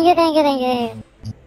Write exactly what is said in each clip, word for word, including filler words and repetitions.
Thank you, thank you, thank you.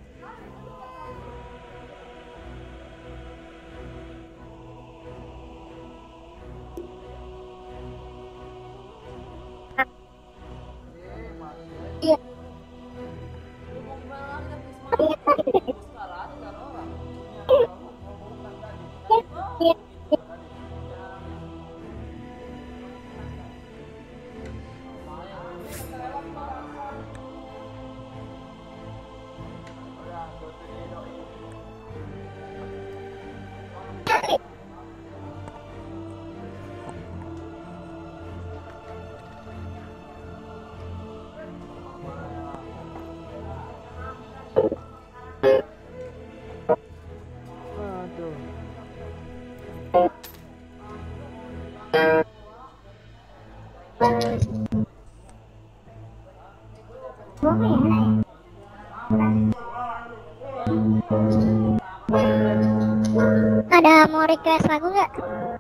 Ada mau request lagu nggak?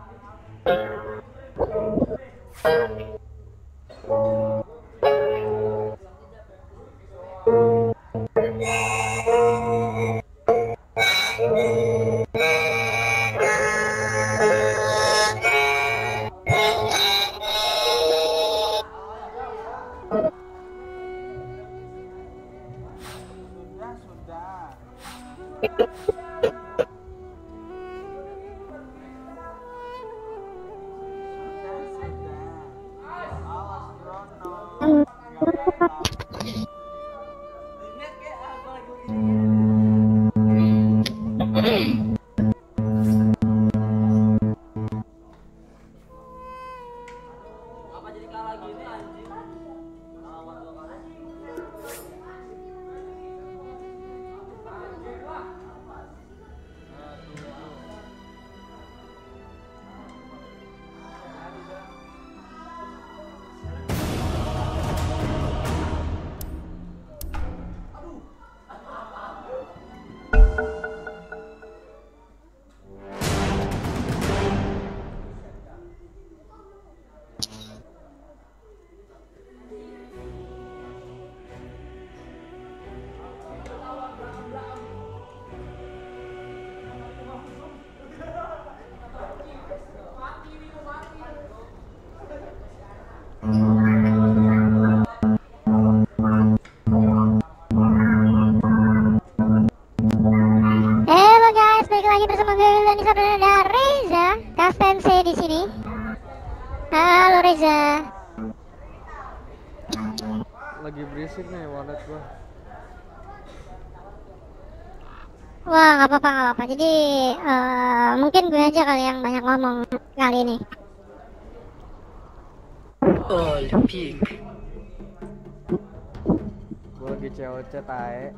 Di sini. Halo Reza. Lagi berisik nih wallet gua. Wah, nggak apa-apa, nggak apa-apa. Jadi uh, mungkin gue aja kali yang banyak ngomong kali ini. All pink. Gua lagi C O C tae.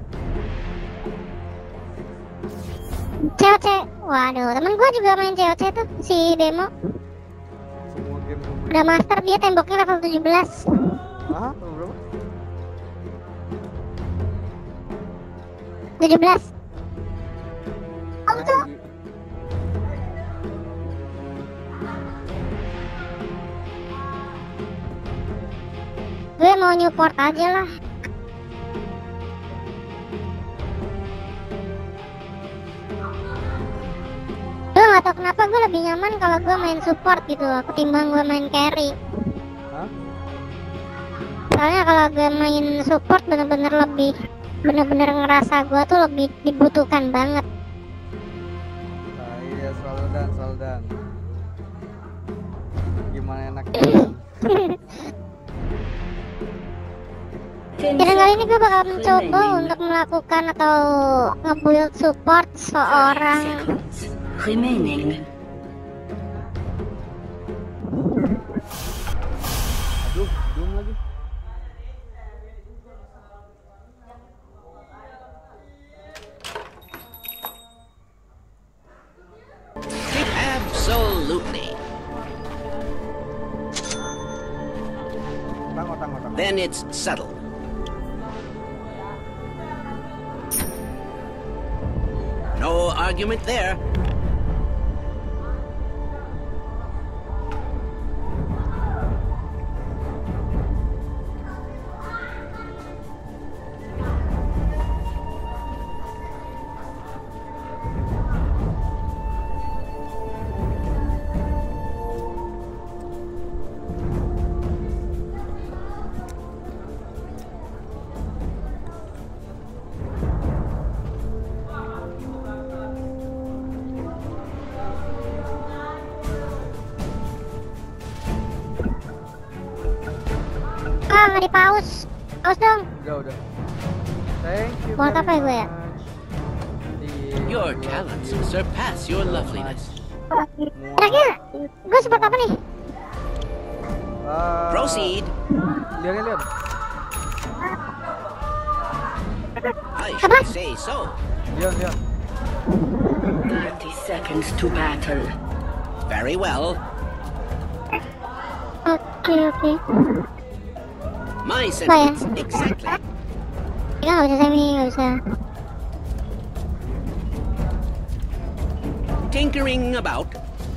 C O C, waduh, temen gue juga main C O C tuh, si Demo. Semua game udah master, dia temboknya level tujuh belas. Hah? Berapa? tujuh belas. Oh tuh. Gue mau Newport aja lah. Gue gak tau kenapa gue lebih nyaman kalau gue main support gitu loh, ketimbang gue main carry. Hah? Soalnya kalau gue main support bener-bener lebih, bener-bener ngerasa gue tuh lebih dibutuhkan banget. Nah, iya selalu dan selalu dan. Gimana enaknya? Dan kali ini gue bakal mencoba untuk melakukan atau nge-build support seorang remaining. Aduh, belum lagi. Absolutely. Otang, otang, otang. Then it's settled. No argument there. nggak di pause? Pause dong. Udah, udah. Thank you. Buat very apa ya gue ya? much. Di- Your talents surpass your loveliness. Kira-kira gue support apa nih? Ah, Proceed. Lian, lian, lian. I should say so. Lian, lian. thirty seconds to battle. Very well. Oke oke. My sentiments exactly. Kita nggak bisa semi, nggak bisa. Tinkering about.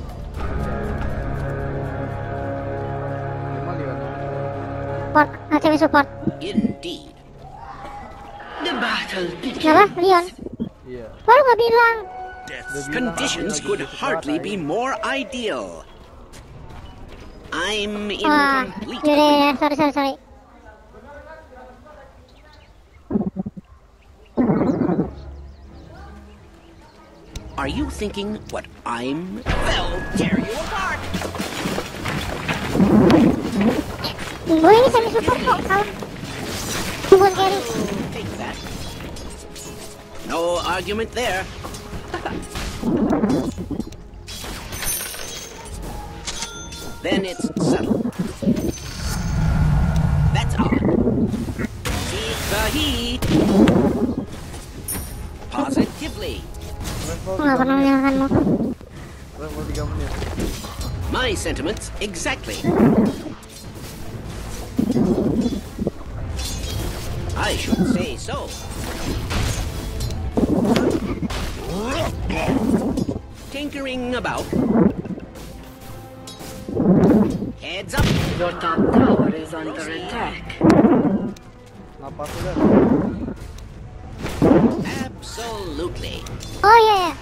Lima lian. Support, nggak semi support. Indeed. The battle begins. Kenapa? Leon? Iya. Baru nggak bilang. Death's conditions could hardly be more ideal. I'm in Wah, complete yaudah, agreement. yaudah, sorry, sorry, sorry. Are you thinking what I'm? They'll tear you apart. Gue ini semi support kok, kalau bukan carry. Take that. No argument there. Then it's settled. That's odd. Keep the heat. Positively. Level Gue nggak pernah menyalahkanmu. level tiga menit. My sentiments exactly. I should say so. Tinkering about. Heads up. Your top tower is under attack. Napas udah. Absolutely. Oh iya ya.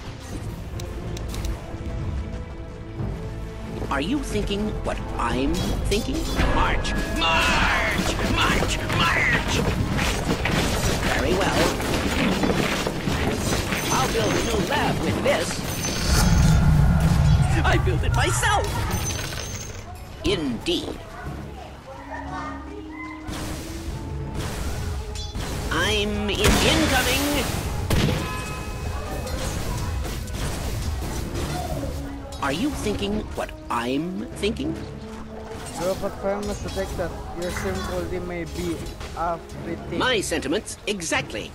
Are you thinking what I'm thinking? March! March! March! March! Very well. I'll build a new lab with this. I built it myself! Indeed. I'm in incoming! Are you thinking what I'm thinking? Berapa famous detected? Your simple they may be everything. My sentiments exactly.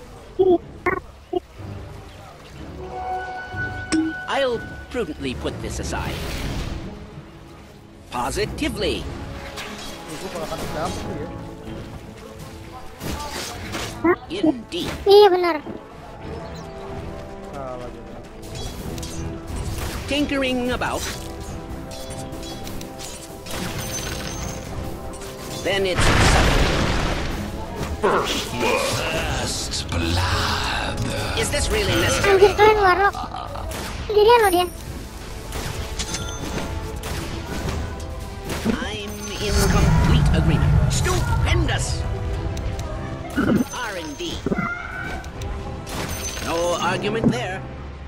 I'll prudently put this aside. Positively. Itu kalau kan dapet tuh ya. Indeed. Iya benar. Salah dia. Tinkering about. Then it's First blood. Is this really necessary? Anjir kalian warlock. Sendirian loh dia. I'm in complete agreement. Stupendous. R and D. No argument there.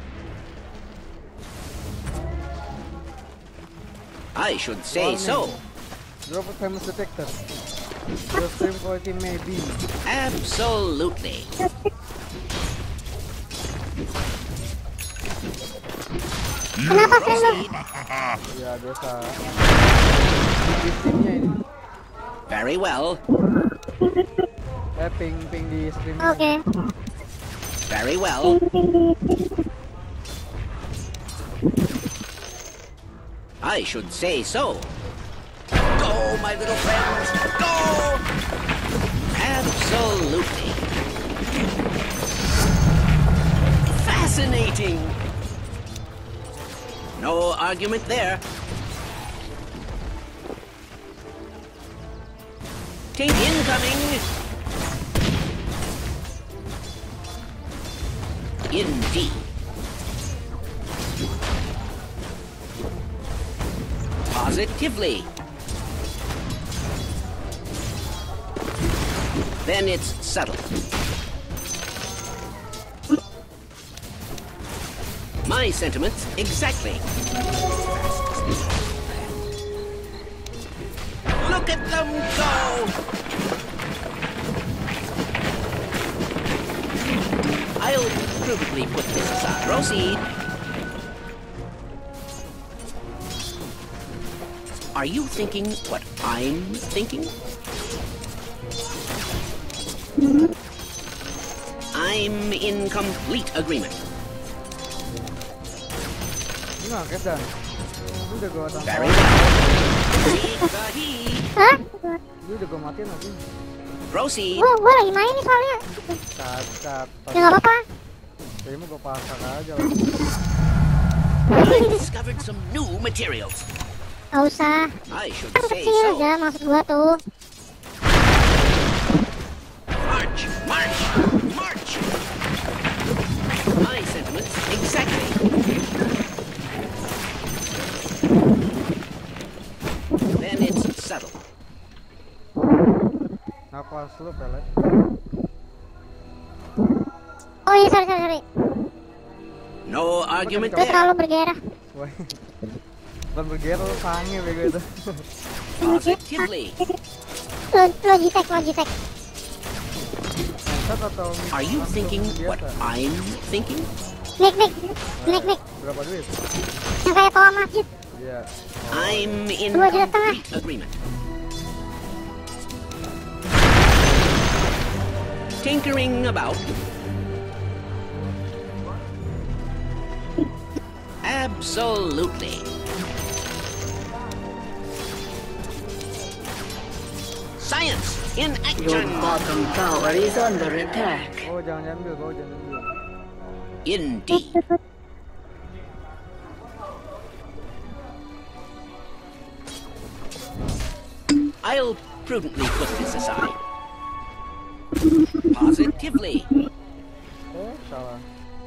I should say so. Drop a famous detector. Your stream quality may be. Absolutely. Kenapa sih? Ya biasa. Di streamnya ini. Very well. Eh ping ping di streamnya. Oke. Very well. I should say so. Go, my little friends, go! Absolutely. Fascinating. No argument there. Tink incoming. Indeed. Positively. Then it's settled. My sentiments exactly. Look at them go! prudently put this aside. Proceed. Are you thinking what I'm thinking? I'm in complete agreement. Nggak kedan. Lu udah gua tangkap. Very well. Take the heat. Hah? Lu udah gua matiin lagi. Proceed. Gua, gua lagi main nih soalnya. Cacat. Ya nggak apa-apa. Kayaknya gua pasang aja. I discovered some new materials. Nggak usah. I should Kan say kecil so. aja maksud gua tuh. March, march, march. My sentiments exactly. Then it's settled. Napas lu pelet. Oh iya sorry sorry sorry. No argument Lu there. terlalu bergairah. Wah. Bukan bergerak lu sange bego itu. Positively. Lu Logitech Logitech. Set atau Are you langsung thinking what biasa? I'm thinking? Nick Nick Nick Nick. Berapa duit? Yang kayak toa masjid. Iya. I'm in Dua juta setengah. complete agreement. Tinkering about. Absolutely. Science in Your action. bottom tower is under attack. Oh jangan diambil, oh jangan diambil. Indeed. I'll prudently put this aside. Positively. Eh salah.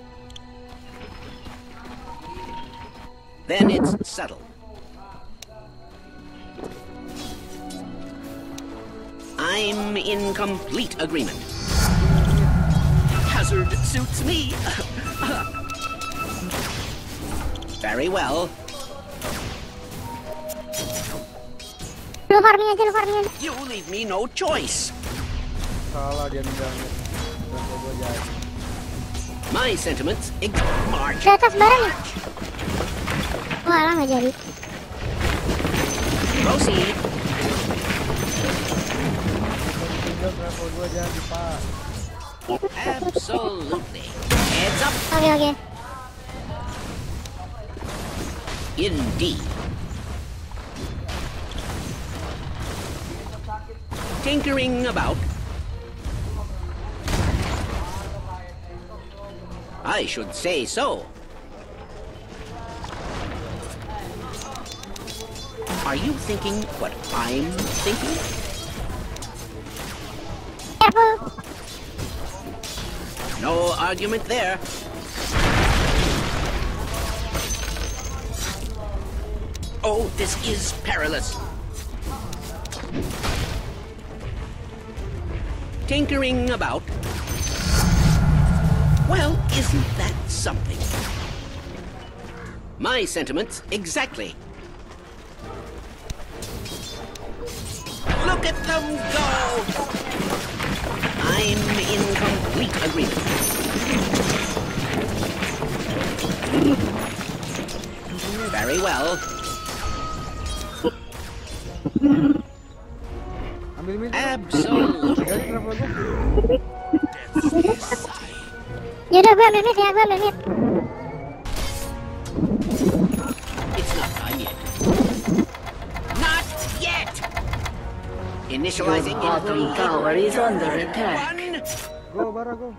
Then it's settled. I'm in complete agreement. Hazard suits me. Very well. Lu farming aja lu farming aja. You leave me no choice. Salah dia nendangnya. Dan gua jadi. My sentiments ex- march. Di atas barang ya. Wah lah nggak jadi. Proceed. Tinggal level gua jadi pak. Absolutely. Heads up. Oke oke. Indeed. Tinkering about. I should say so. Are you thinking what I'm thinking? Careful. No argument there. Oh, this is perilous. Tinkering about. Well, isn't that something? My sentiments exactly. Look at them go! I'm in complete agreement. Very well. Ambil mid. Absolutely. Jadi kenapa gua? Yaudah gue ambil mid ya, gue ambil mid. It's not time yet. Not yet! Your Initializing bottom in three, tower is under attack. one. Go bara go.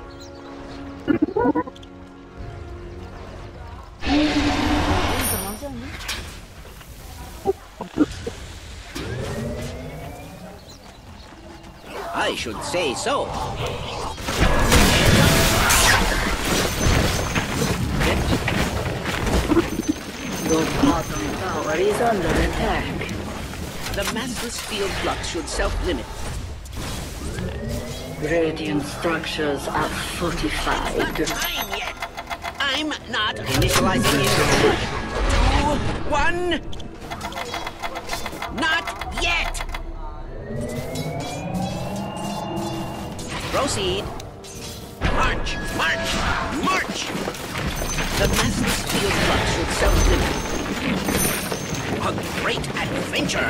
I should say so. Your bottom tower is under attack. The master's field flux should self-limit. Radiant structures are fortified. Time yet. I'm not initializing in three, two, one. Not yet. Proceed. March, march, march! The massless field flux should self-limit. A great adventure!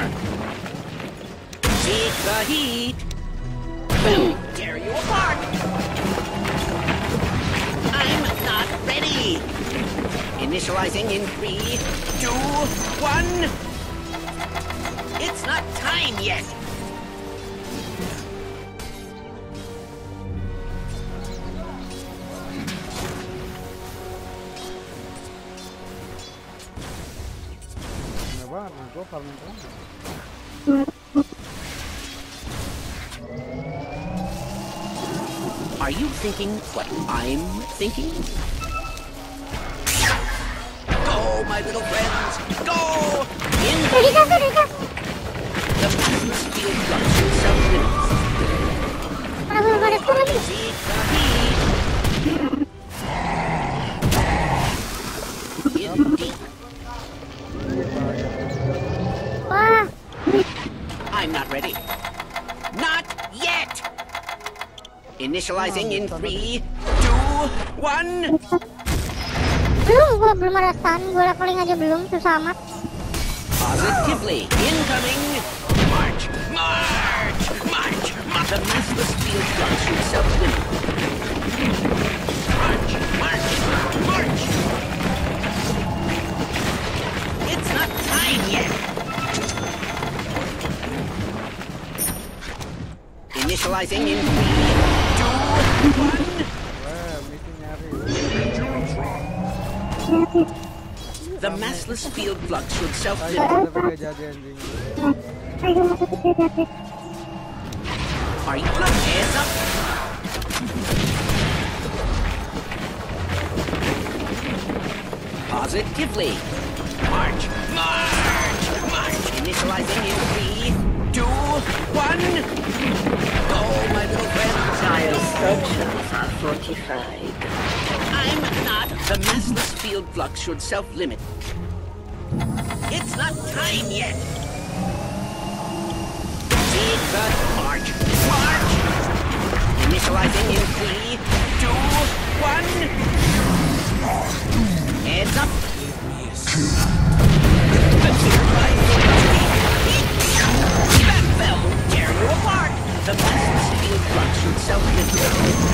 Take the heat! We'll tear you apart! I'm not ready! Initializing in three, two, one! It's not time yet! Nah banget, nah gue farming banget. Are you thinking what I'm thinking? Go, my little friends! Go! In the Udah dikasih, udah dikasih. The massless field flux should self-limit. Mana belum ada skill lagi? Take the heat! In deep. Wah, I'm not ready. Not yet! Initializing in three, two, one! belum, gua belum ada stun, gua leveling aja belum, susah amat. Positively incoming! March! March! March! March! The massless field flux should self-limit. March! March! March! It's not time yet! Initializing in three, two, one! Wah, misi nyari. The massless field flux should Ayo, self-limit. udah pakai jadi anjing. Ayo, masuk ke hati. Are you up? Hands up! Positively. March! March! March! Initializing in three, two, one! Go, my little friends! Tile structures are fortified. I'm not. The massless field flux should self-limit. It's not time yet. Take the march. March! Initializing in three, two, one! Heads up! The turbine that fell will tear you apart! The massless field flux should self-limit.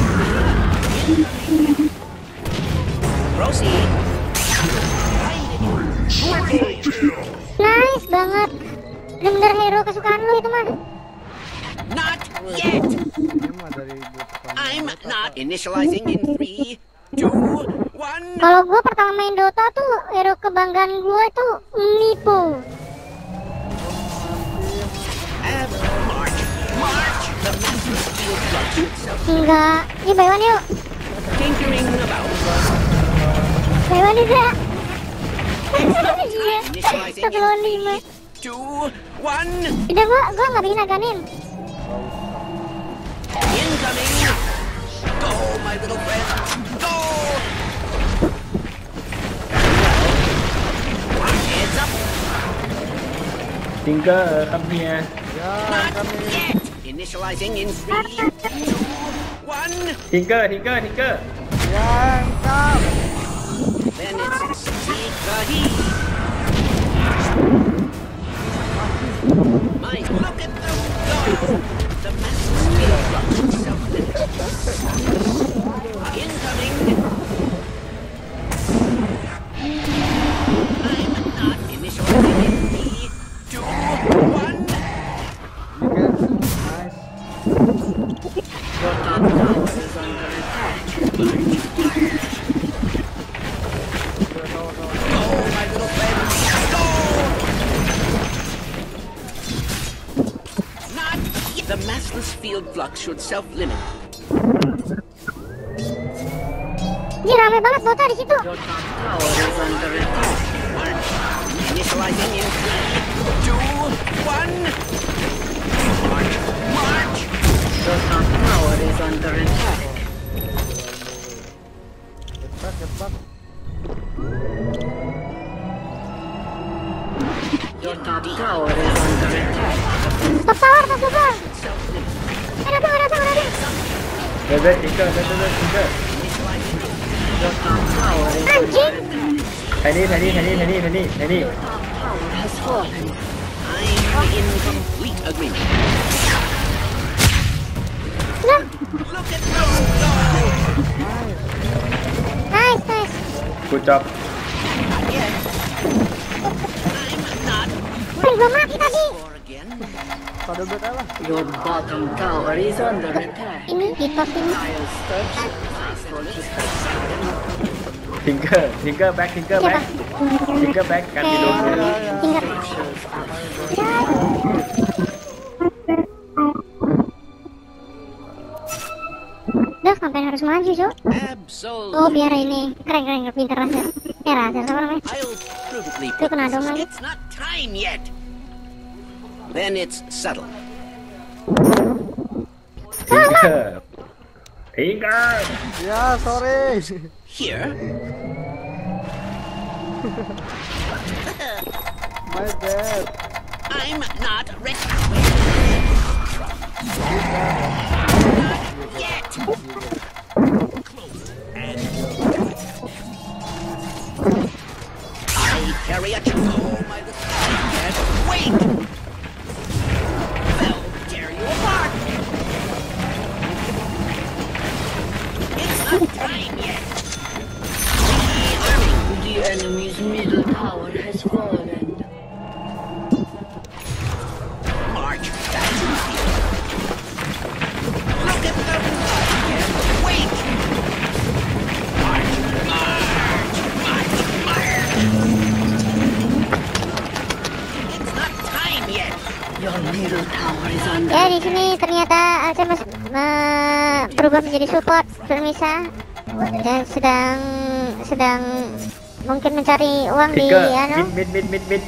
Proceed. Nice banget. Bener-bener hero kesukaan lu itu mah. Not yet. Ini mah dari buat farming. I'm not initializing in three, two, one. Kalau gua pertama main Dota tuh hero kebanggaan gua itu Mipo. And march, march. The massless field flux should self. Enggak, ini buy one yuk. Tinkering about. Buy one juga. Iya, Initializing satu in lawan lima. three, two, one. Udah gua gua nggak bisa naganin. Incoming. Go, my little friend. Go. Heads up. Tinker, come here. Ya, Not kami. yet. Initializing in three, two, one. Tinker, Tinker, Tinker. Yang kap. Then it's take the heat. My, look at them go. The massless field flux should self-limit. Incoming. I'm not initializing in three, two, one. You can. Nice. Your top tower is under attack. Go, my little friend. Go. Not yet. The massless field flux should self-limit. Ini rame banget Dota di situ. Your top tower is under attack. March. Initializing in three, two, one. March. March. Your top tower is under attack. Get back, get back. Your top tower is under attack. Stop tower, stop tower. Self-limit. Eh, datang, datang, datang. Wait, wait, Tinker, wait, wait, wait, Tinker. Your top tower is Anjing. Tiny, tiny, tiny, tiny, tiny, tiny. Your top tower has fallen. I'm in complete agreement. Look. Look at those go! Nice, nice. Good job. Not yet. I'm not Wih, gua mati tadi. score again. Pada bet lah. Your bottom tower is under attack. Ini di pos ini. Dire structures for destruction. Tinker, Tinker back, Tinker Siapa? back. Tinker back, kan Oke. tidur. Tinggal. Structures are Udah, ngapain harus maju, Cok? Oh, Absolutely. biar ini. Keren, keren, pinter Razer. Eh, Razer sama namanya. I'll prudently Itu put kena this. dong lagi. It's not time yet. Then it's settled. Tinker. Tinker. Ya, sorry. Here. My bad. I'm not ready. Not yet. I carry a chunk. Oh my! I can't wait. I'll tear you apart. It's not time yet. Rearming. the enemy's middle tower has fallen. March back to the field. Look at the I can't wait. March, march, march, march. It's not time yet. Your middle tower is under Ya, di sini ternyata Alcemus uh, berubah menjadi support Vermisa dan sedang sedang mungkin mencari uang di Tinker, anu. mid, mid, mid, mid, mid.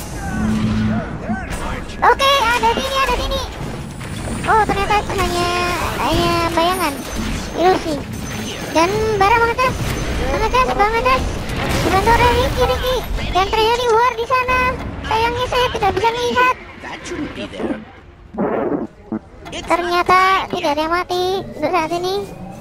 Oke, ada sini, ada sini. Oh, ternyata itu hanya hanya bayangan, ilusi. Dan barang mengetes, mengetes, mengetes. Dibantu oleh Ricky, Ricky. Dan terjadi war di sana. Sayangnya saya tidak bisa melihat. That shouldn't be there. It's Ternyata tidak ada yang mati untuk saat ini.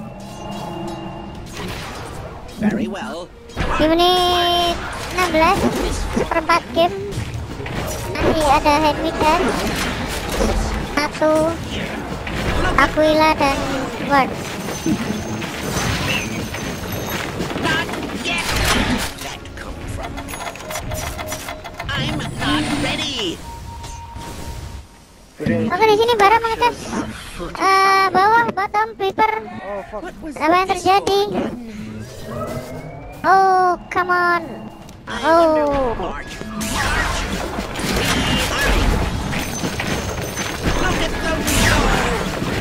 very well. Di menit enam belas, seperempat game. Masih ada Hedwig dan satu Aquila dan Ward. Not yet. That come from. I'm not ready. Oke, di sini Bara mengetes eh, bawah bottom Viper. Oh fuck. Apa yang terjadi? Oh, come on. Oh, March, march. Rearming. Look at the road.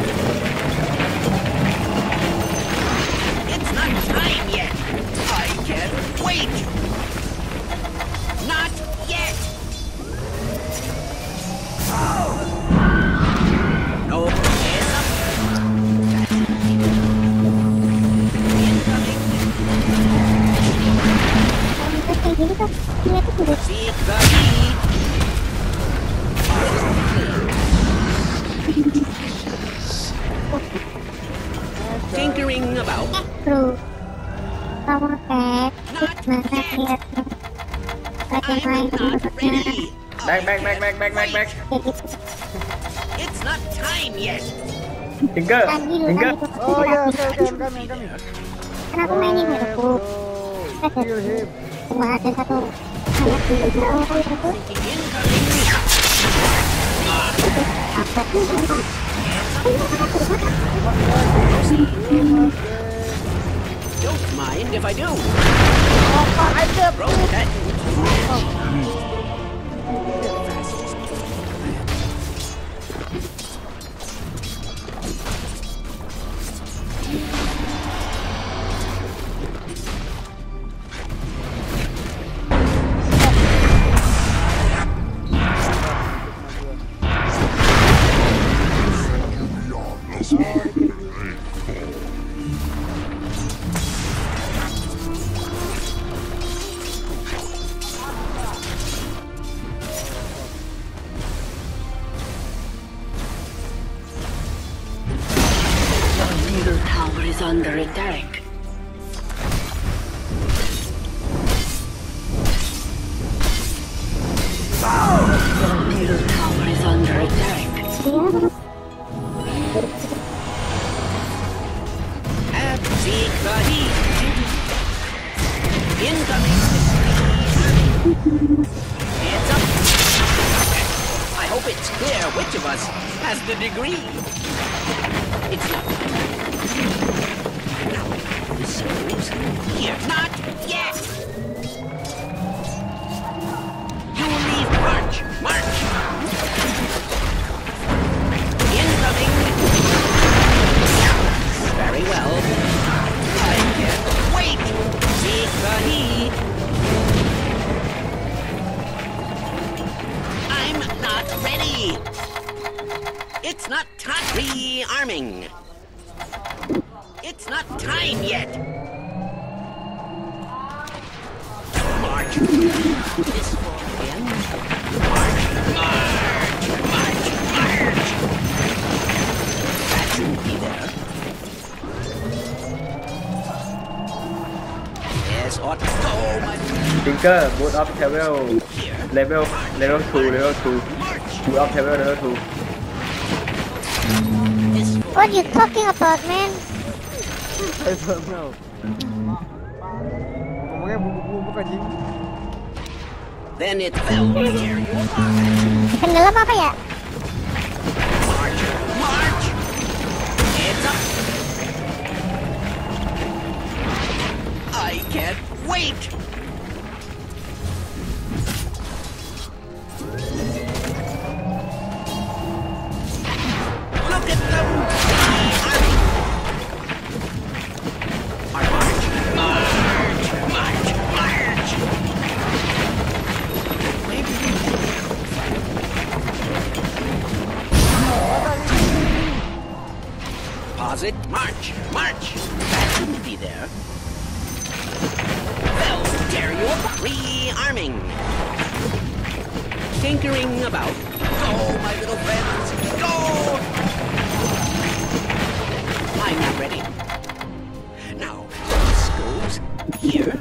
It's not time yet. I can't wait. Not yet. No, hands up. kayak gini tuh. Ini tuh udah Seek the lead. Tinkering about. bro. Kamu kayak mana lihatnya? Lagi main I'm not maksudnya ready. Back, back, back, back, back, back, back. kayak gitu. It's not time yet. Tinker, Kan dulu, Tinker. kan gitu. Oh ya, Tidak. oke oke, kami kami. Kan aku mainin Let's aku. go. Kill him. Cuma ada satu anak di bawah itu. Incoming. Don't mind if I do. Throw that. middle tower is under attack. Your middle tower is under attack. At seek the heat. Incoming. Hands up. I hope it's clear which of us has the degree. It's not. Now, this goes here. Not yet. You will leave. March. March. Incoming. Very well. I can't wait. Seek the heat. I'm not ready. It's not time. Rearming. It's not time yet. March. This for again. March. March. March. March. That shouldn't be there. Yes, ought to go, my Tinker boot up travel here. level level two level two March. boot up travel level two. This for What are you talking about, man? I don't know. Ngomongnya bubuk-bubuk anjing. then it fell. Here you are. Tenggelam apa ya? March. March. Heads up. I can't wait. Look at them. Our march. March. March. March. Where did we go? Pause it. March. March. That shouldn't be there. Well, dare you up. Rearming. Tinkering about. Go, my little friends. Go! I'm not ready. Now, this goes here.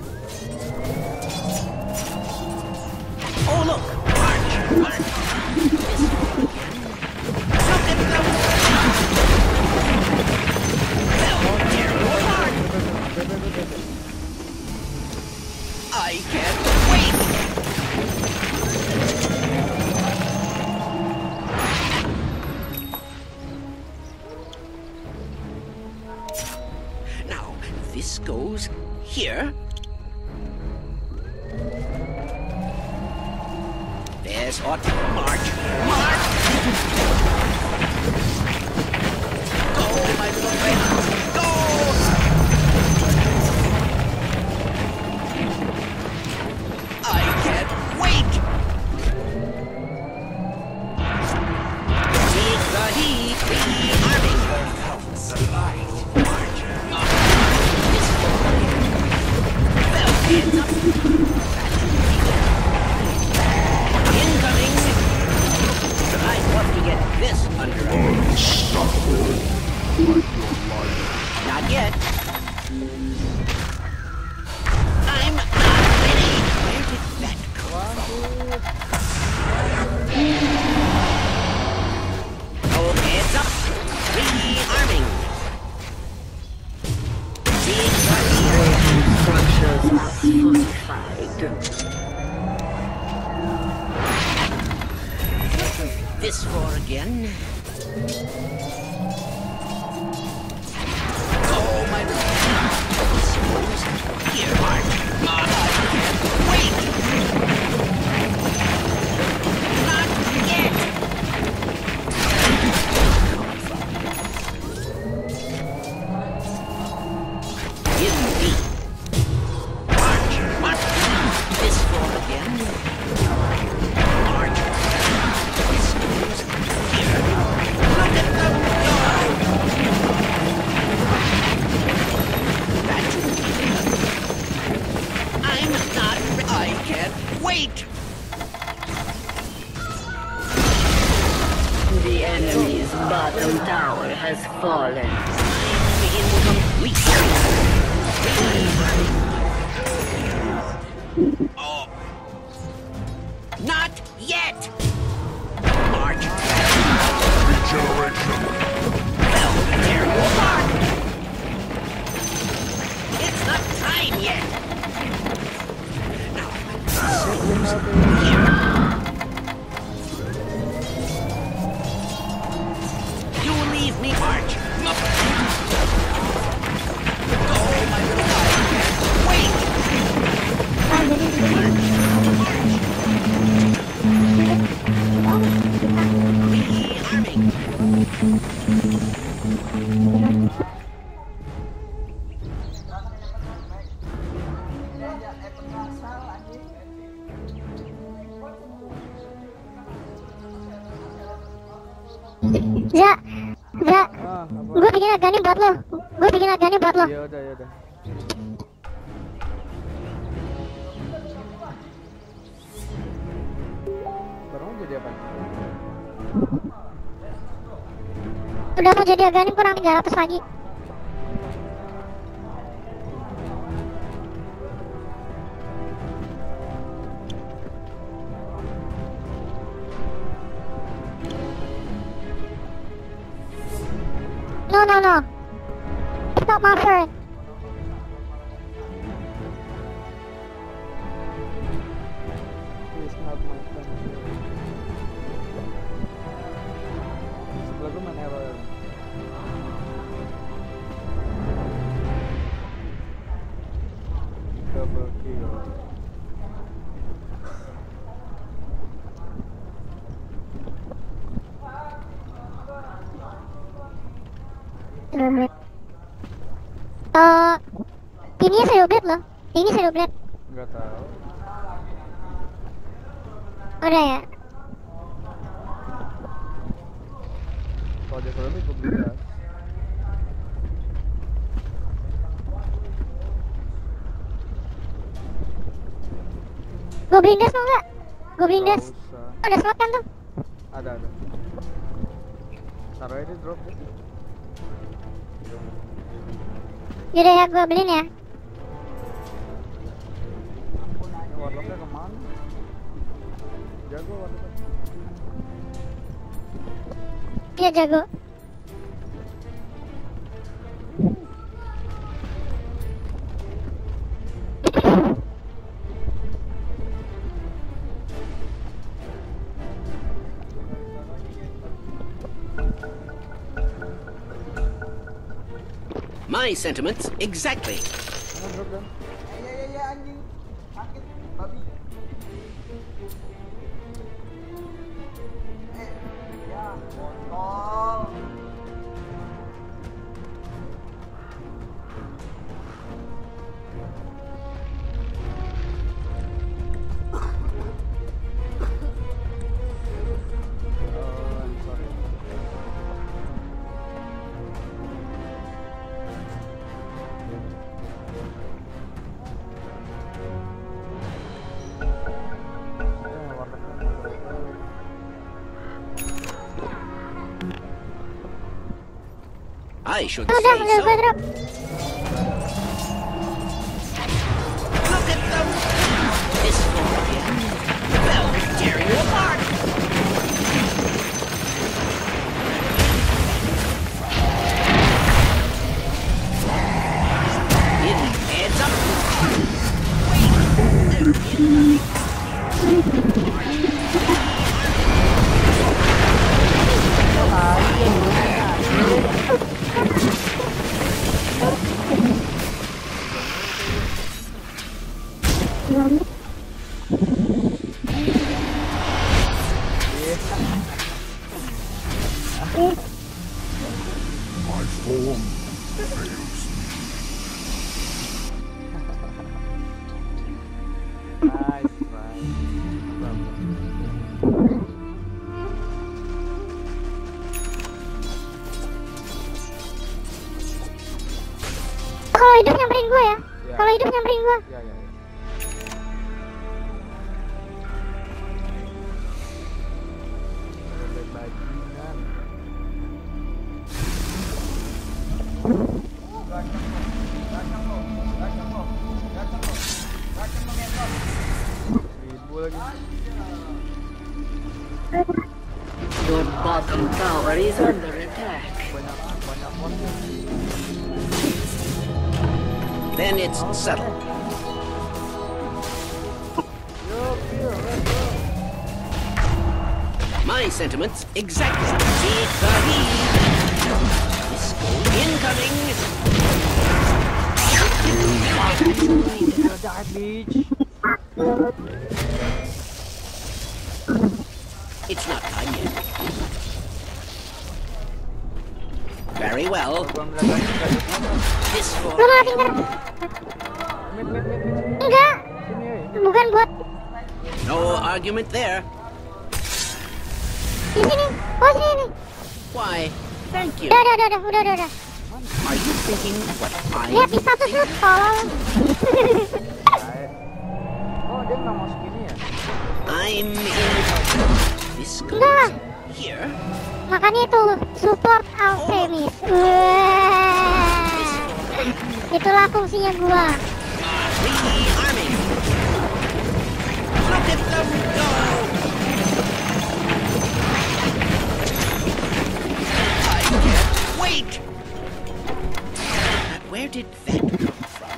Oh, look. March. March. This one again. Look at them. Well, dare you up. I can't wait! Now, this goes here. There's ought to march. March! Go, my little friends! Go! I can't wait! Take the heat, rearming. March. This way. Well, hands up. That should be there. Incoming. I want to get this under Unstoppable. Not yet. I'm not ready. Where did that come from? Oh, heads up. Rearming. Take the Structures are fortified. This for again. Oh, my little. Oh. Not yet. March. Regeneration. Well, tear you apart. It's not time yet. Now, here. You will leave me, March. No. Oh, my little heart. Wait. Za, Za, Ah, apa? gue bikin agani buat lo. Gue bikin agani buat lo. Ya udah, ya udah. Baru mau jadi apa? Udah mau jadi agani kurang tiga ratus lagi. No, no, no. Stop my friend. Please not my friend. Sebelah gue main error. Double kill. Eh, ini saya update loh. Ini saya update. Enggak tahu. Udah ya. Kalau dia lebih gue beli gas. Gue blindas mau nggak? Gue blindas. Nggak usah. Ada slot kan tuh? Ada ada. Taruh aja di drop ya. Yaudah ya, gue beliin ya. Ini warlocknya kemana? Jago warlocknya. Iya jago. My sentiments exactly. Mana drop dan? Iya iya iya anjing. Sakit babi. Eh, ya kontol. Oh, I'm sorry. Eh, warlocknya. I should Udah, say udah so. gue drop. Look at them. This Scorpion. Well, tear you apart. In heads up. My form fails me. Nice, nice. Kalau hidup nyamperin gue ya. Ya. Kalau hidup nyamperin gue. Ya, ya, ya. Ada bajingan. Ribu lagi. Your bottom tower is under attack. Banyak banyak monster. Then it's settled. Yo, yo, let's go. My sentiments exactly. Seek the heat. Incoming. You're that bitch. It's not time yet. Very well. Gua ngeliat lagi gadget monster. This for Lu malah pinter. Mid, mid, mid, mid. Enggak, Sini, oi. bukan buat no argument there. di sini. Oh sini nih. Why? Thank you. Udah, udah, udah, udah, udah, udah, udah. Are you thinking what I? Lihat di status lu, tolong. Baik. Oh, dia nggak masuk ini ya? I'm in. This Enggak lah. goes here. Makanya itu support alchemist. Wah. Itulah fungsinya gua. Rearming. Look at them go. I can't wait. But where did that come from?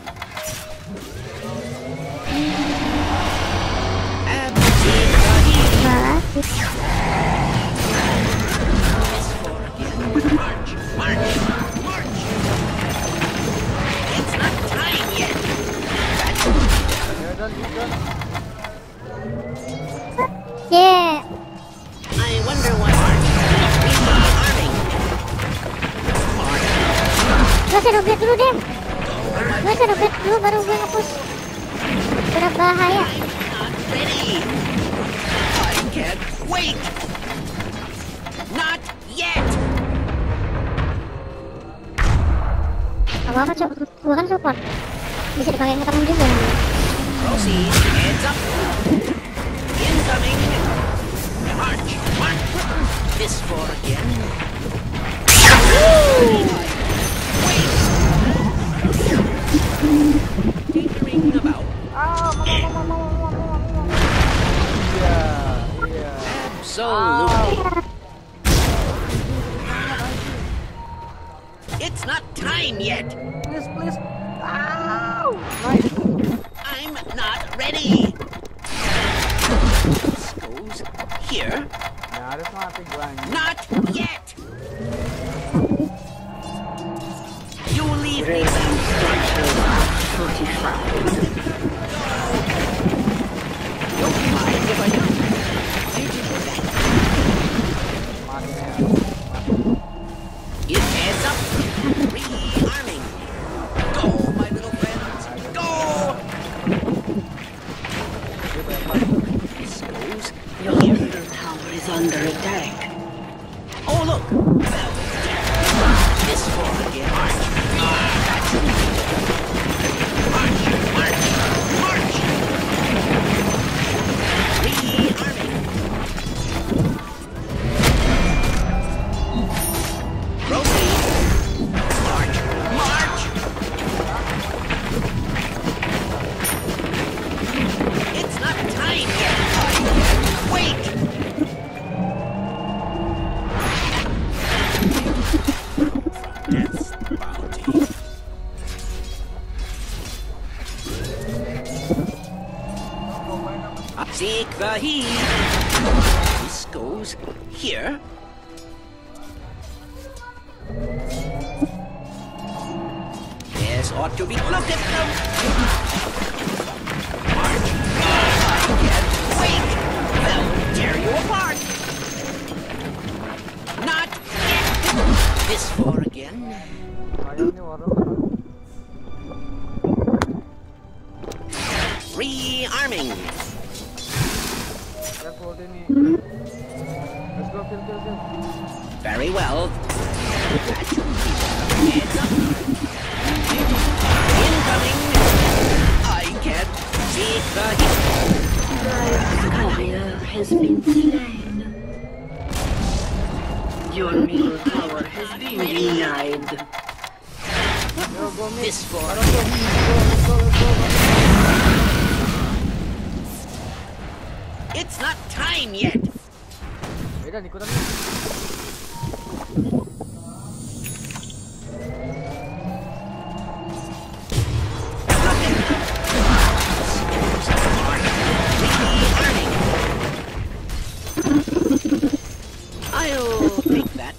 Absolutely. Balas. March, march, march. It's not time yet. That's Ya udah, udah. Yeah. I wonder what march. Rearming. March. Gua shadow blade dulu deh. Gua shadow blade dulu baru gue nge-push. Udah bahaya. Not ready. I can't wait. Not yet. Apa-apa, Cok. Gua kan support. Bisa dipakai nge-temen juga. Proceed. Heads up. Incoming. March, march. This for again. Wait. Tinkering about. Iya, iya. Absolutely. It's not time yet. Please, please. Ow! Nice. I'm not ready. This goes here. Nyaris mati gua anjing. Not yet. You leave me. Raising structures fortified. Don't mind if I do. Where did that? Mati ya. It heads up. Rearming. Go, my little friends. Go. This goes Your here. middle tower is under attack. Oh, look. This for again. March. March. March. March. Rearming. Proceed. March. March. It's not time yet. I can't wait. Death's bounty. Seek the heat. This goes here. This ought to be. Look at them. March. I can't wait. They'll tear you apart. Not yet. This for again. Ayo nih warung. Rearming. Let's hold ini. Let's go kill kill kill. Very well. Heads up. Incoming. I can't see the heat. Warrior has been slain. Your middle tower has been denied. Yo, go mid. This for Let's go, let's go, let's go, let's go. It's not time yet. Beda ikutan. I'll take that.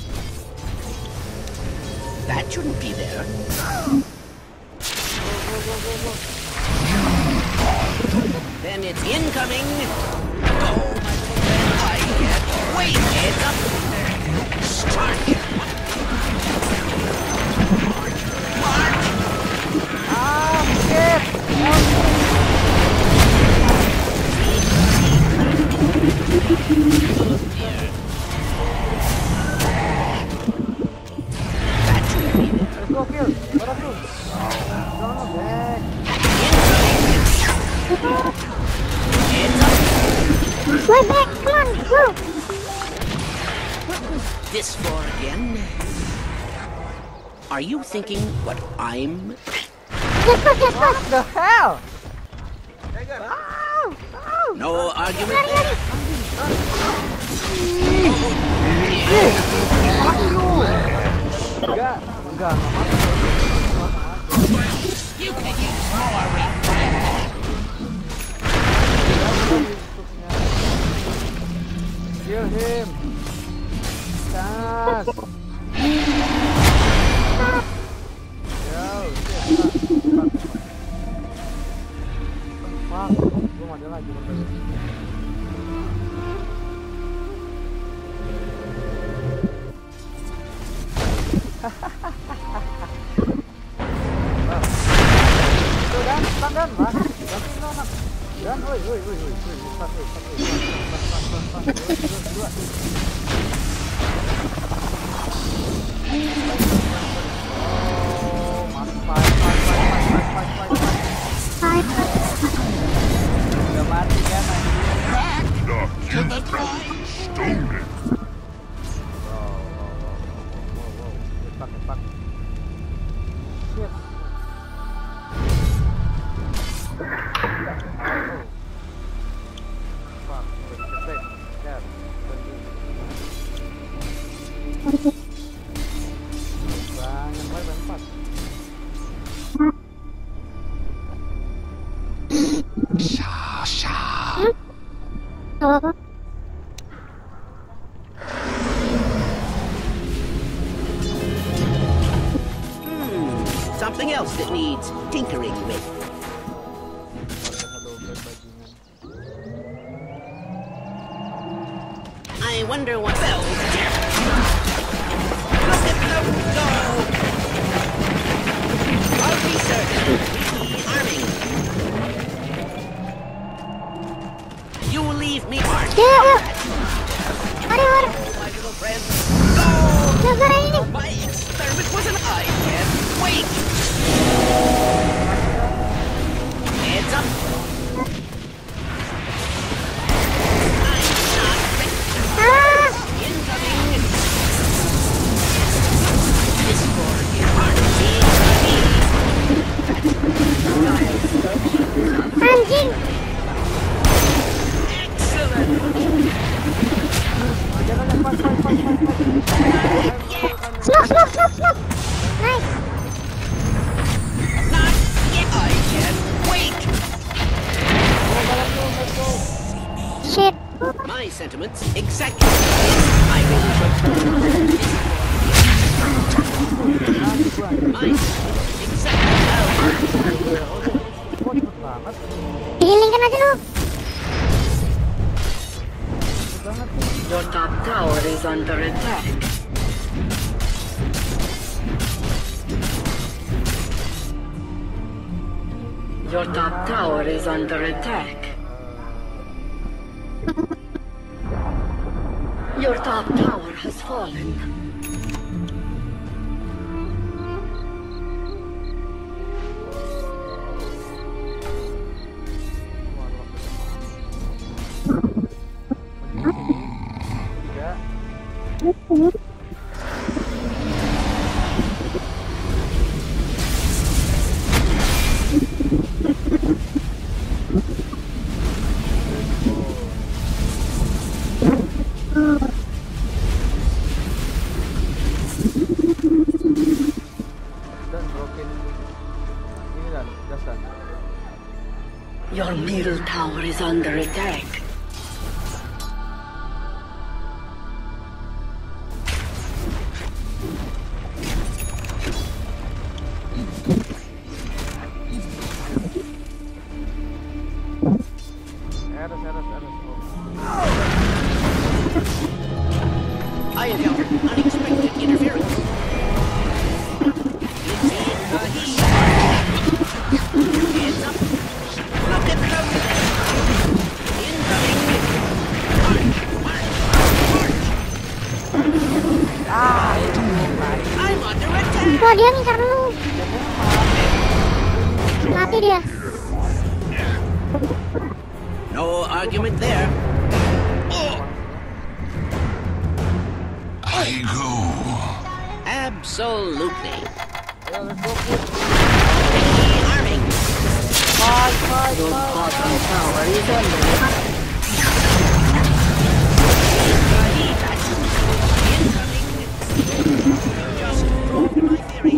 That shouldn't be there. Then it's incoming. Oh, my little friend, I can't wait. Heads up. Start. March. Ah, shit! That shouldn't be there. Let's go, kill. Para through. Down on back. Heads up. Way back, come on, go. This floor again. Are you thinking what I'm? Just push, just push. What the hell? No argument Lari, there. lari. Enggak, enggak. You can use more reflex. Kill him. Chas. Yo, shit. Fuck. Gua mati lagi bentar. Tuh dan, dan, dan, mas. Ganti lo, mas. Dan, woi, woi, woi, woi, woi, pas, woi, pas, woi, pas, pas, pas, pas, pas, dua, dua, dua. Oh, mas, pas, pas, pas, pas, pas, pas, pas, pas. Udah mati kan, anjing. The Tempest stolen. Wow, wow, wow, wow, wow. Cepat, cepat. Shit. Oh. Fuck, cepat. Cat. Banyak banget, empat. Oh. Hmm, something else that needs tinkering with. I wonder what else. Look at them go! I'll be certain. Arming. You will leave me march. Yeah. Lari, lari. My little friend. Go! Negara ini. My experiment was an I can't wait. Heads up. I'm not ready. Ah. Incoming. This floor is hard to see. Anjing. Excellent. Smoke, smoke, smoke, smoke. Nice. Not yet. I can't wait. Shit. My sentiments exactly. I will. My sentiments exactly. Dihilingkan aja lu. Your top tower is under attack. Your top tower is under attack. Your top tower has fallen. broken ini dan gas dan. Your middle tower is under attack. Eres, eres, eres. I encountered unexpected interference. Heads up. Look at them. Incoming. March, march, march. I'm under attack. Wah, dia ngincar lu. Mati dia. No argument there. Oh. I go. Absolutely. Ayo, let's go, kid. Arming. Fight, fight, Your fight. bottom tower is under attack. Just proved my theory.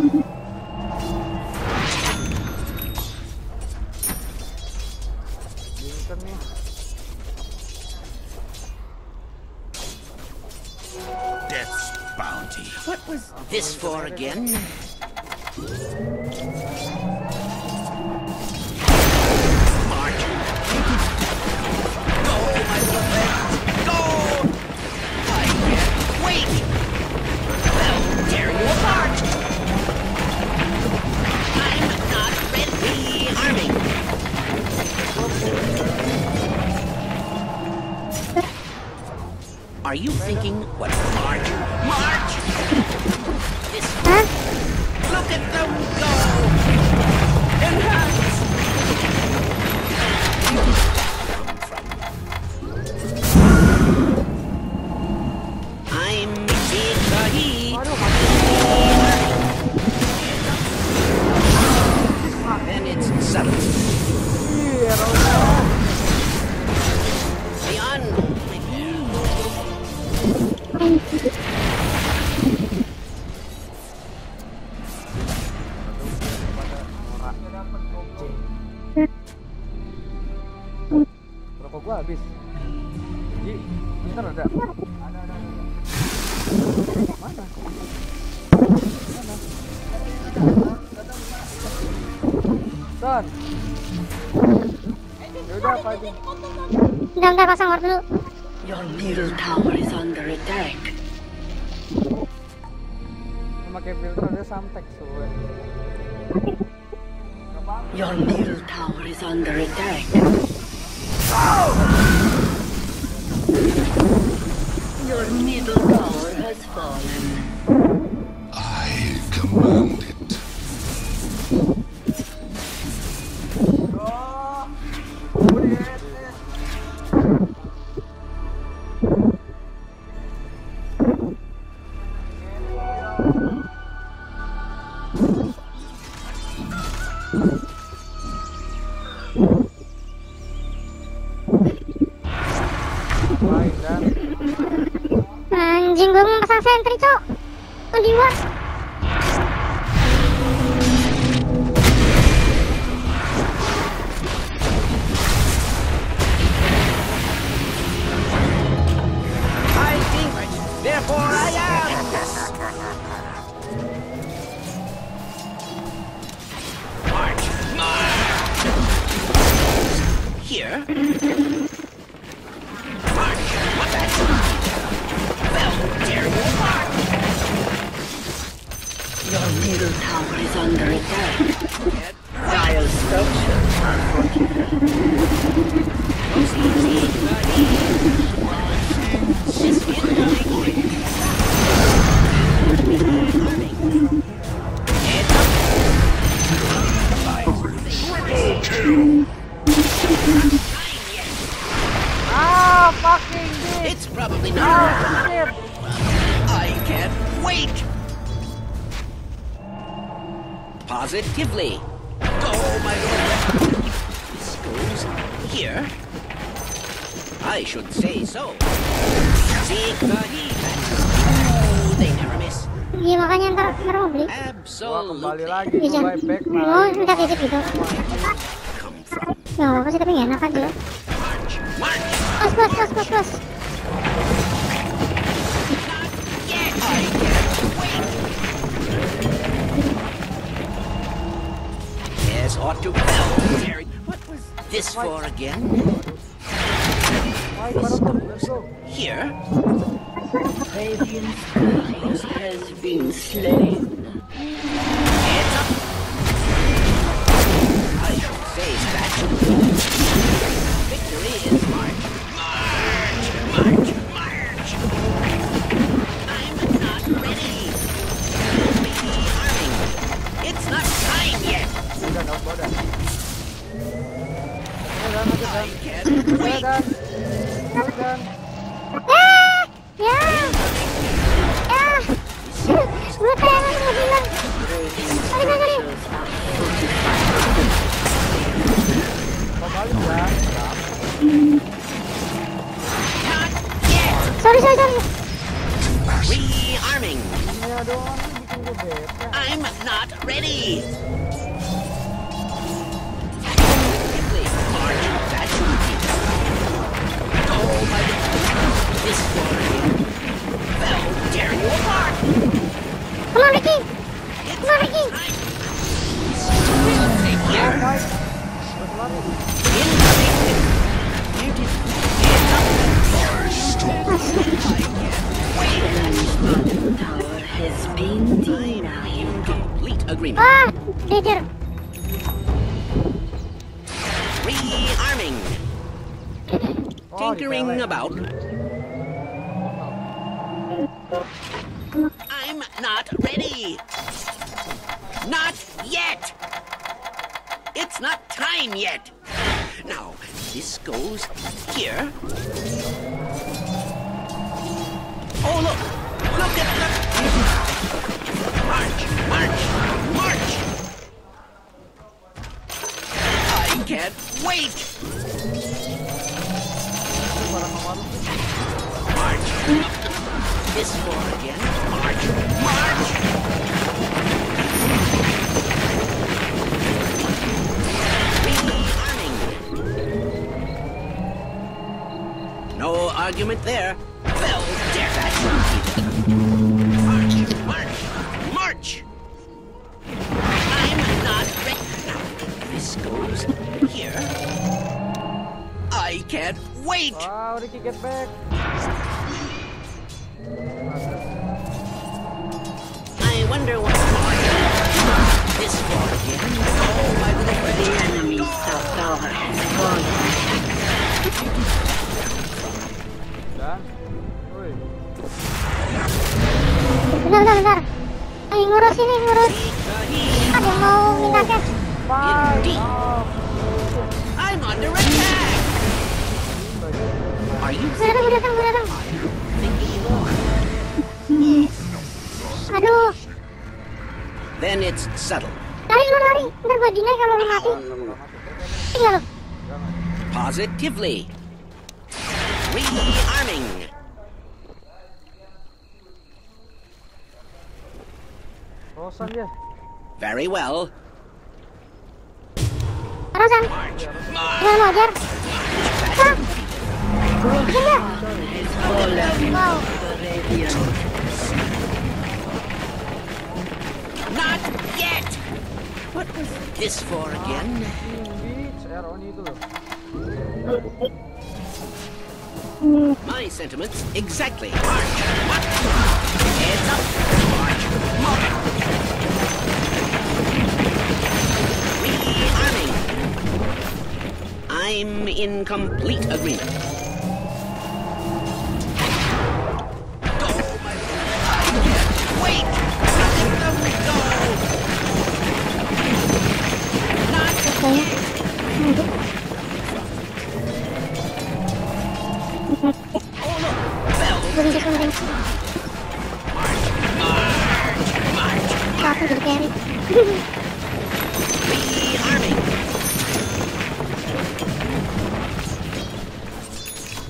Binter nih. Death's bounty. What was this for again? March. Go, my little friend. Go! I can't wait! They'll tear you apart! I'm not ready! Arming! Are you thinking what March? March! This Hah? Look at them go! Enhance! I'm Zikahi! And it's settled. Beyond Rokok gua habis. Ji, Binter ada? Ada, ada, ada. Mana? Mana? Son. Yaudah, apa aja? Bentar, bentar, pasang ward dulu. Your middle tower is under attack. Memakai filter ada samtek soalnya. Your middle tower is under attack. Your middle tower has fallen. I command it. Main dan Anjing, gue mau pasang sentry, cok. Tuh di ward. I think, therefore I am. March, march. Here. March. What that? Well, tear you apart. Your middle tower is under attack. Dire structures are ah, fucking bitch. It's probably not. Ah, shit. I can't wait. Positively. Go, my lord. This goes here. I should say so. Seek the heat. Oh, they never miss. Iya makanya ntar ntar mau beli. Gua kembali Absolutely. lagi Iya, gua Jan. buyback Mau minta titip gitu. Come from. Ya apa sih tapi nggak enak aja. March, march. Bos bos bos bos bos. Yes, I can't wait. Yes, ought to well. Jerry, what was this for again? Why Naruto, let's go. Here? Radiant Skies has been slain. Heads up. I should say that. Victory is march. March, march, march. I'm not ready. Rearming. It's not time yet. Udah dong, udah. Udah, udah, I can't udah, wait. udah. Udah. Ah, ya. Ya. Gue pengen nggak bilang. Sorry sorry sorry. Kembali ya. Not yet. Sorry sorry sorry. Rearming. Ini doang nih bikin gue bete. I'm not ready. March, that should be. Oh my God. This one. Well, tear you apart. Come on Ricky. It's Come on Ricky. time. We'll take care. Guys, gue lari. Incoming. You did. Hands up. Bottom tower has been I'm denied. in complete agreement. Ah, danger. Rearming. Oh, Tinkering di about. I'm not ready. Not yet. It's not time yet. Now, this goes here. Oh, look. Look at the... March, march, march. I can't wait. March. This floor again. March, march. Rearming. No argument there. Well, dare that. March, march, march. I'm not ready. Now, this goes here. I can't wait. Wow, Ricky get back. I wonder what this for again. Oh, my little The friend. enemy's top tower has fallen. Dan, woi, Bentar bentar bentar. Ayo ngurus ini ngurus. Ada yang mau minta cash. bye. Indeed. Oh, I'm under attack. Are you Gue datang gue datang gue datang. thinking you are? Aduh. Then it's subtle. Lari lu lari. Ntar gue deny kalau lu mati. Tinggal lu. Positively. Rearming. bosan dia. Very well. Terusan. March. March. Tinggal mau ajar. Ah. Bikin dia. Wow. Not yet. What was this for again? Tinggi, C R O itu loh. My sentiments exactly. March. March. Heads up. March. March. Rearming. I'm in complete agreement. Go, my I can't wait. Let them go. Not Kayaknya. oh look. Bell. Gue bisa something. March. Aku jadi carry. Rearming.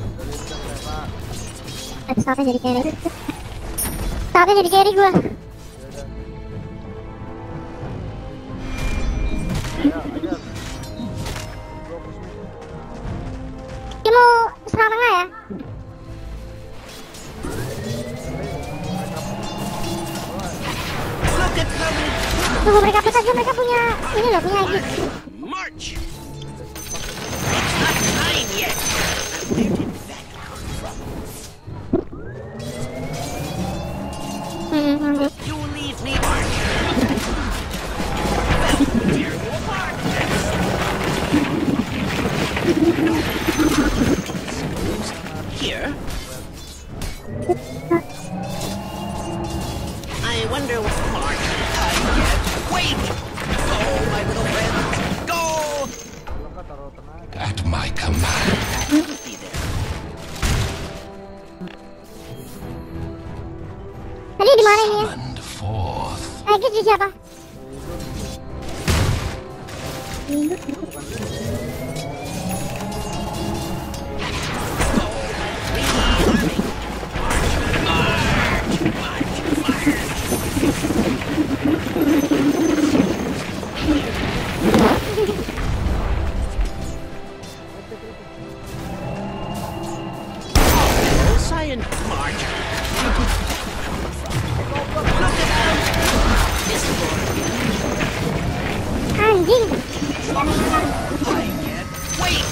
Ada saatnya jadi carry. Saatnya jadi carry gue. ini loh punya Egi. March! It's not time yet! Where did that come from? Hmm, hmm. You leave me, March! Tear you apart! Here? I wonder what March I get. Wait! Go, my little friends! Go! At my command. Be there. Tadi di mana ini ya? Summoned forth. Egi di siapa? Hello, Science March. Look at them. This boy. Anjing. I can't wait.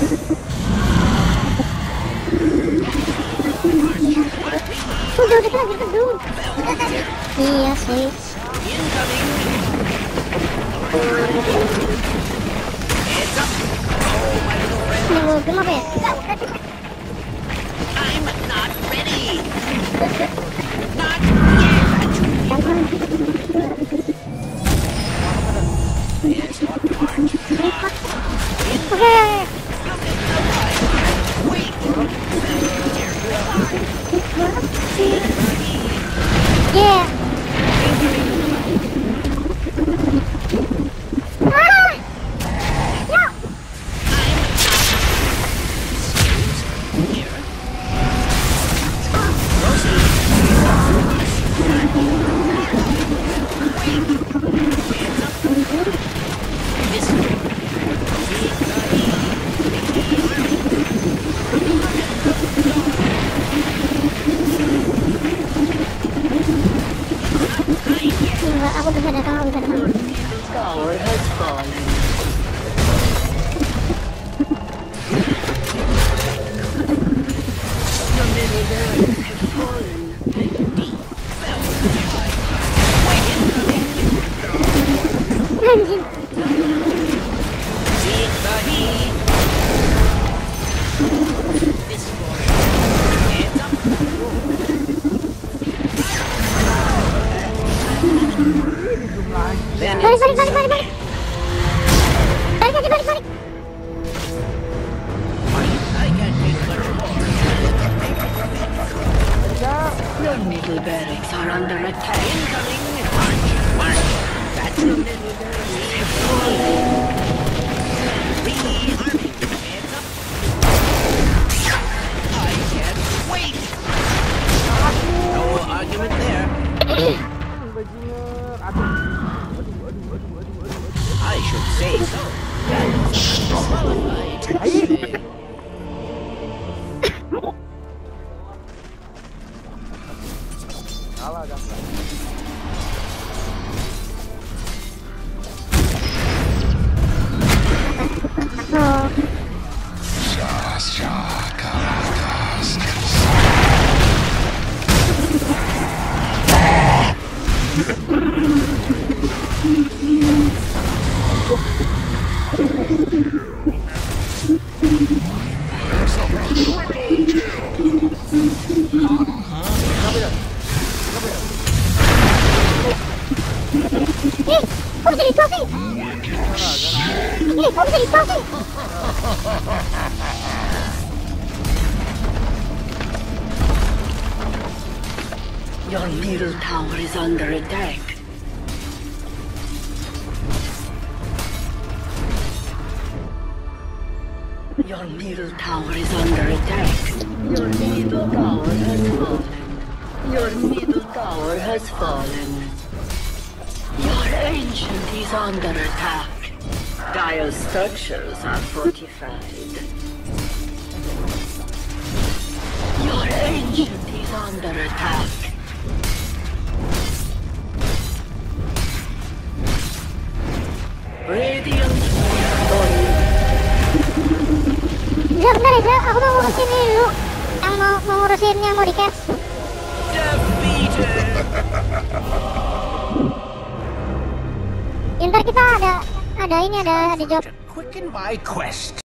Udah udah lagi kedua. Iya sih. Incoming. Heads up. Oh, my little friend. Ini mau kenapa ya? I'm not ready. Not yet. Yes, on March. Oke. Wait. Yeah. Ah! No. Here. Enggak, aku bisa datang, aku bisa datang. Tower has fallen. Your middle barracks have fallen. Anjing. Take the heat. This boy. Heads up. Then Balik, balik, balik, balik, balik. Balik aja, balik, balik. I can't take much more. Your middle barracks are under attack. Incoming. March. March. That's the middle barracks have fallen. Rearming. Heads up. I can't wait. No argument there. I should say so. Qualified. Kalah dah. Oh. Shasha Karakas. Ih, kok bisa ditopi? Ih, kok bisa ditopi? Your middle tower is under attack. Your middle tower is under attack. Your middle tower has fallen. Your middle tower has fallen. Your ancient is under attack. Dire structures are fortified. Your ancient is under attack. Radiant victory. Bentar, bentar ya, aku mau ngurusin ini dulu. Yang mau, mau ngurusin yang mau di-cash. Defeated. Ntar kita ada, ada ini, ada, ada job. To quicken my quest.